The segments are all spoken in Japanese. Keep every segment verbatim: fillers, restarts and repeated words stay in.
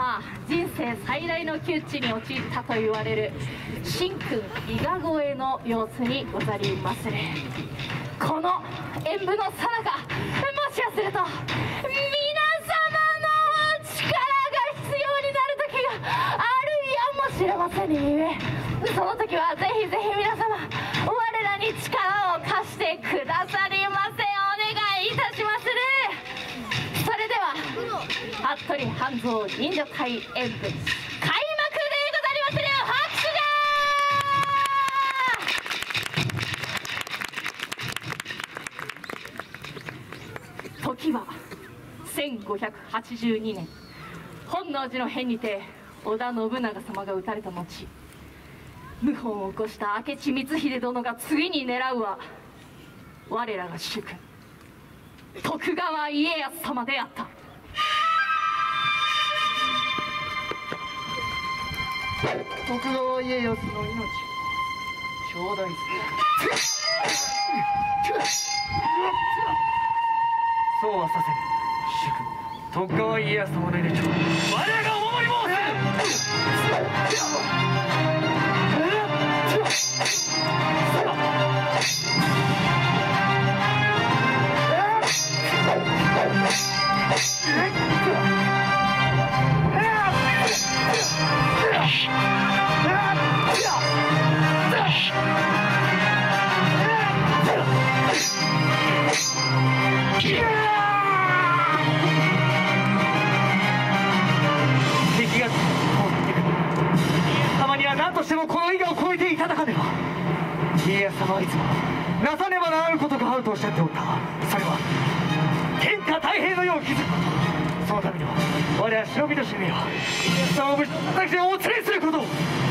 さあ、人生最大の窮地に陥ったと言われる神君伊賀越えの様子にござりまする。この演舞の最中、もしやすると皆様の力が必要になる時があるやもしれませんゆえ、その時はぜひぜひ皆様我らに力を貸してくださりませ。お願いいたしまする。それでは服部半蔵忍者隊演舞開幕でござりまする。拍手だ。時はせんごひゃくはちじゅうにねん、本能寺の変にて織田信長様が討たれた後、謀反を起こした明智光秀殿が次に狙うは我らが主君徳川家康様であった。 徳川家康の命頂戴する。そうはさせぬ。主君徳川家康様の命を我らがお守り申す。敵が様には何としてもこの伊賀を越えていただかねば。家康様はいつもなさねばならぬことがあるとおっしゃっておった。それは天下太平の世を築くこと。そのためには我ら忍びの使命は家康様を無事私をお連れすること。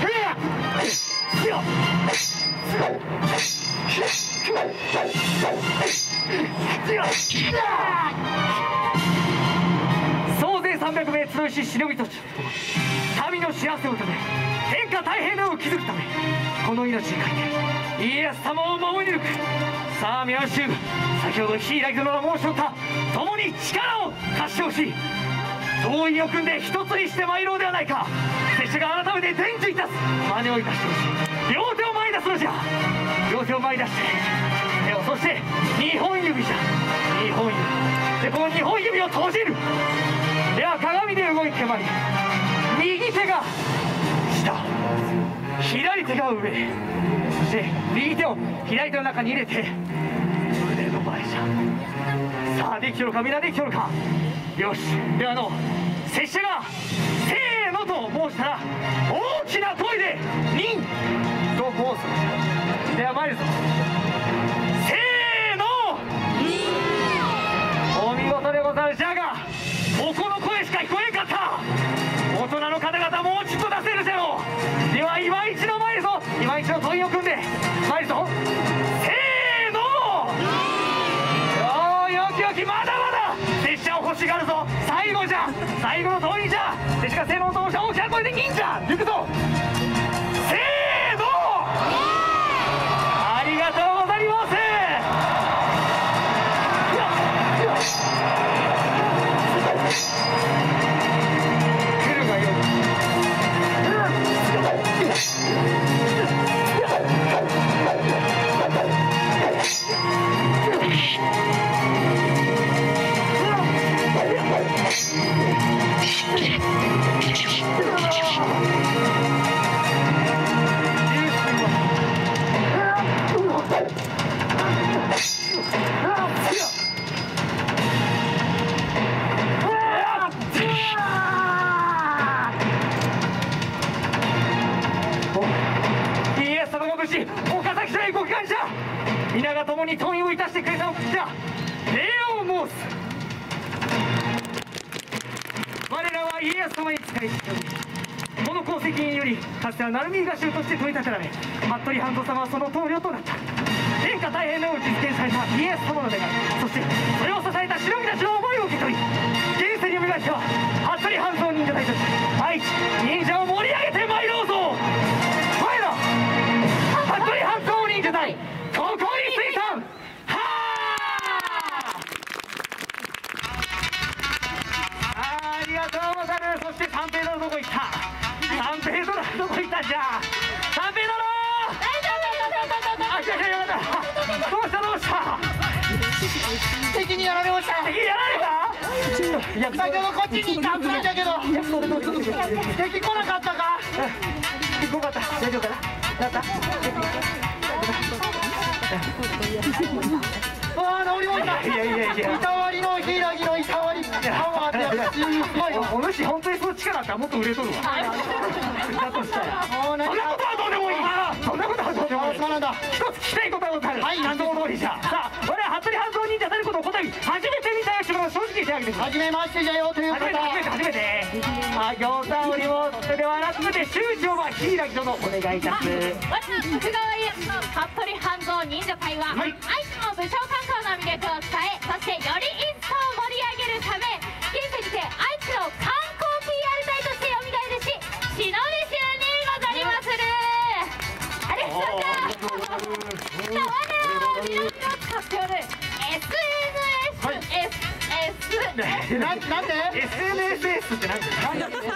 総勢さんびゃくめい集いし忍びと民の幸せのため天下太平の世を築くためこの命にかけて家康様を守り抜く。さあ皆の衆、先ほど柊殿が申しおった共に力を貸してほしい。同意を組んで一つにして参ろうではないか。拙者が改めて伝授いたす。真似をいたしてほしい。両手を前に出すのじゃ。両手を前に出して手を、そしてにほん指じゃ。にほん指でこのにほん指を閉じる。では鏡で動いてまいる。右手が下、左手が上、そして右手を左手の中に入れて腕の前じゃ。さあできとるか、皆できとるか。よし、ではの拙者がせーのと申したら大きな声で「忍」と申す。では参るぞ。せーの、お見事でござる。じゃがここの声しか聞こえんかった。大人の方々もうちょっと出せるじゃろう。では今一度参るぞ。今一度問いを組んで参るぞ。せーの、おーよきよき、まだまだ拙者を欲しがるぞ。最後じゃ、最後の問いじゃ。拙者が性能と申した大きな声で忍者行くぞ。せーの、ありがとうございます。来るがよい。岡崎城へご帰還じゃ。皆が共に問いをいたしてくれたお口じゃ。礼を申す。我らは家康様に仕えており、この功績によりかつては鳴海東として取り立てられ、服部半蔵様はその棟梁となった。天下太平の世を実現された家康様の願い、そしてそれを支えた忍びたちの思いを受け取り、現世に向かっては服部半蔵忍者隊として愛知忍者を盛り上げてまいろうぞ。我ら服部半蔵忍者隊、ここに水産。はあ、ありがとうございます。そして探偵こ行った。三平殿どこ行ったんじゃ。三平殿。あ、来た来た、やった。どうしたどうした。 敵にやられました。 敵やられた。 先ほどこっちに行ったはずなんだけど敵来なかったか。 来なかった。大丈夫かな。なった。 ああ、治りました。 いやいやいや、 いたわりの柊のいたわりパワーってやつ。すごい。 お主本当にその力あったらもっと売れとるわ。だとしたらそんなことはどうでもいい。そんなことはどうでもいい。 そうなんだ。 一つ聞きたいことがござる。 はい、 何通りじゃ。さあ、我は服部半蔵忍者たることをこたび初めて見た吉村の正直してあげてください。 初めましてじゃよという方。 初めて初めて初めて。あ、餃子折りもそれでは改めて終始は柊殿お願いいたす。 私徳川家康の服部半蔵忍者隊は、 はい愛知の武将観光の魅力を伝え、そしてより一層盛り上げるため、現世にて愛知の観光 ピーアール 隊としてよみがえるし、忍び衆にござりまする。あれそうか。我らは南を使っておる エスエヌエス、エスエスな、なんでエスエヌエスエス って何ですか。 エスエヌエス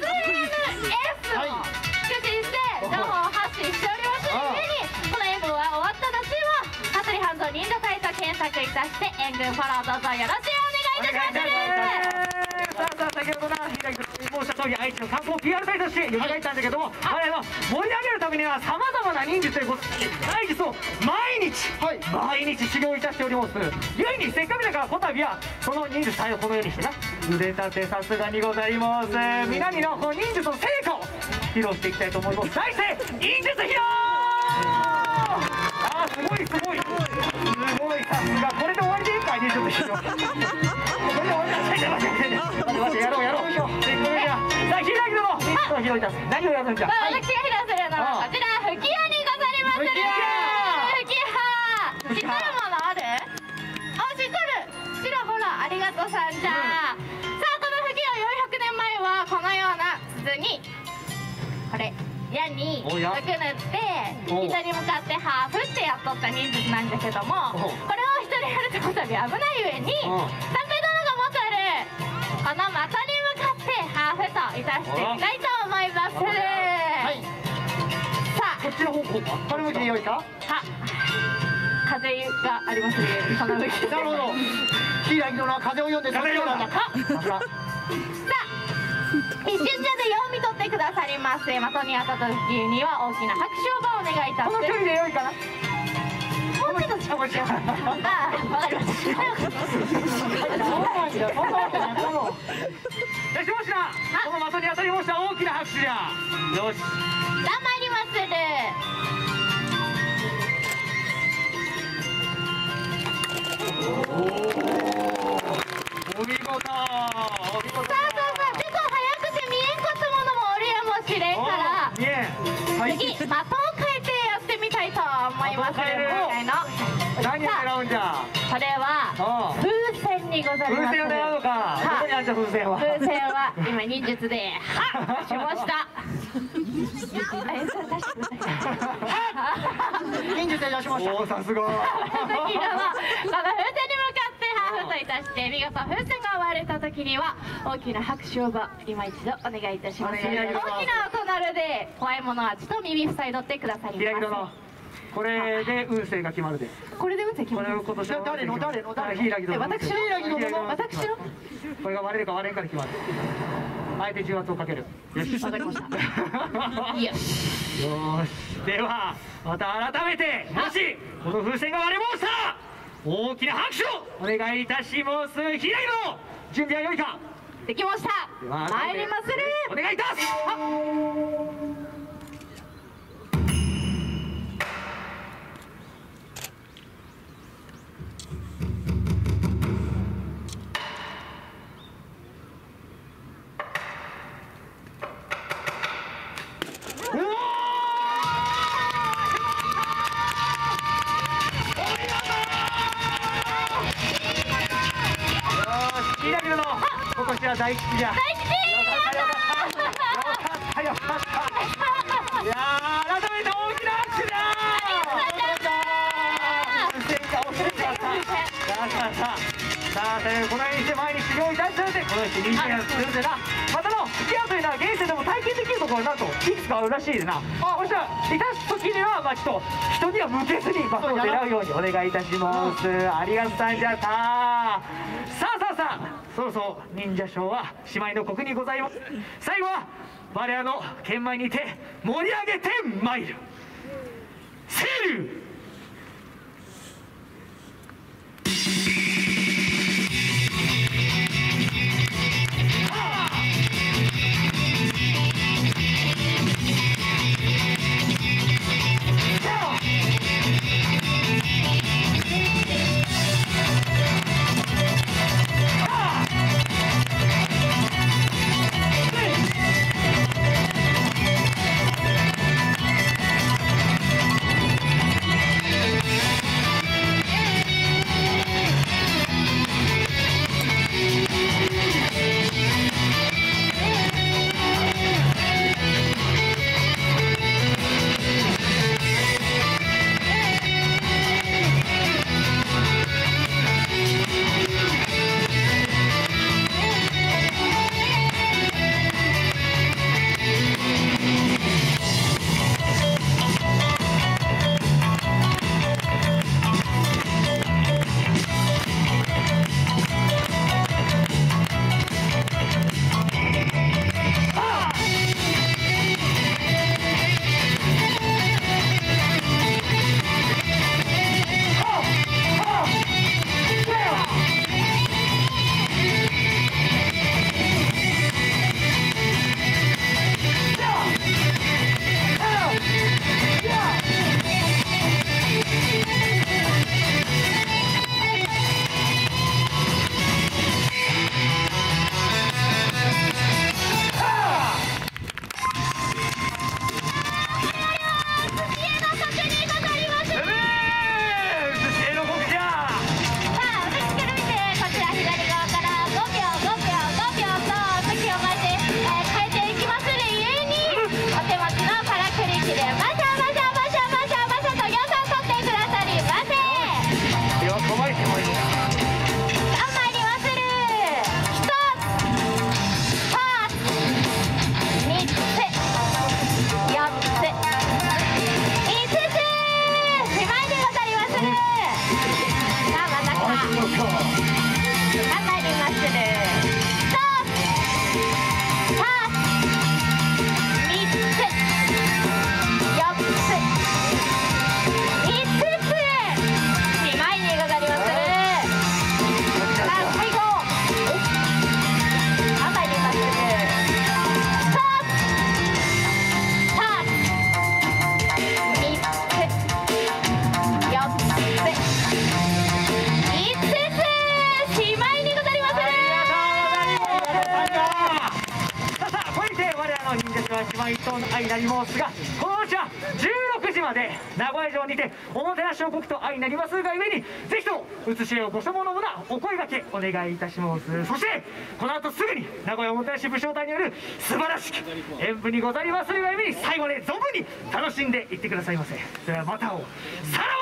を駆使して情報を発信しておりますので、この演舞は終わった後は服部半蔵忍者隊と検索いたして援軍フォローどうぞよろしくお願いいたします。 さあさあ、先ほどな柊君申した通り愛知の観光 ピーアール 隊として呼びかえたんだけども、我々の盛り上げるためにはさまざまな忍術でござい愛術を毎日、 はい、 毎日修行いたしております。ゆえにせっかくだからこたびはその忍術隊をこのようにしてな腕立てさすがにございます。皆にのこの忍術の成果を披露していきたいと思います。題して忍術披露。あー、すごいすごいすごい、さすが。これで終わりでいいかい、忍術披露。これで終わりだ。待って待って待って、やろうやろう。せっかくじゃ。さあ、柊殿忍術を披露いたす。何をやるんじゃ。 さあ、私が披露するのはこちら吹き矢にござりまする。吹き矢知っとるものある？あ、知っとる。ちらほら、ありがとうさんじゃ。さあ、この吹き矢よんひゃくねんまえはこのような筒にこれ矢におや毒塗ってお人に向かってハーフってやっとった忍術なんだけども、 おこれを人にやるとこたび危ない上にお三平殿が持ってるこの的に向かってハーフといたしてみたいと思います。 はい。 さあ、 こっちの方向か。 これ向きでよいか。 は風がありますね。その向きなるほど。柊殿は風を読んで風を読んだんだ。さすが。 さあ、一瞬じゃで読み取ってくださりませ。的に当たった時には大きな拍手をお願いいたす。 この距離で良いかな。 もうちょっと近くして。ああ、わかりました。 そんなわけない。この。 よし、もしな。この的に当たりました大きな拍手じゃ。よし。 頑張りまする。 おお。お見事。お見事。 さあさあさあ、結構早くて見えんかったものもおるやもしれんから、 いえ。はい。 次、的を変えてやってみたいと思いまする。 的を変える今回の何を狙うんじゃ。 それはああ。 風船にございます。 風船を狙うのか。どこにあんじゃ風船は。 風船は今忍術ではっしました。 忍術で出しました。 おお、さすが。 この風船に向かってハーフといたして見事風船が割れた時には大きな拍手を今一度お願いいたします。 お願いいたします大きな音なるで怖いものはちと耳塞いどってくださり柊殿まこれで運勢が決まるで。 す。これで運勢決こまる。 れを今年は誰の誰の誰の柊殿え、私の柊殿の私のこれが割れるか割れんかで決まる。相手重圧をかける。よし、 わかりました。よし。 よし、ではまた改めて、もしこの風船が割れましたら大きな拍手をお願いいたします。柊殿準備は良いか。 できました。 では参りまする。 お願いいたす。今年は大吉じゃ。 大吉。 よかったよかった。いやー、改めて大きな拍手だー。風船が落ちてしまった。さあさあさあさあ、というこのようにして前に修行いたしたので、このようにして忍者をするんでな。またの吹き矢というのは現世でもがなんといくつかあるらしいでな。そしたらいたす時にはまあちょっと人には向けずにバスを狙うようにお願いいたします。ありがとうさんじゃった。さあさあさあ、そろそろ忍者ショーはしまいの刻にございます。最後は我らの剣舞にて盛り上げてまいる。セールしまいと相なりますが、このうちはじゅうろくじまで名古屋城にておもてなしを国と相なりますがゆえに、ぜひとも写し絵をご所望の者お声掛けお願いいたします。そしてこの後すぐに名古屋おもてなし武将隊による素晴らしき演舞にござりまするがゆえに、最後まで存分に楽しんでいってくださいませ。ではまたをさらば。